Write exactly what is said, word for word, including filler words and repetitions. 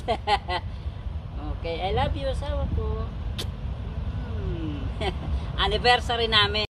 Okay, I love you, asawa ko. Hmm. Anniversary namin.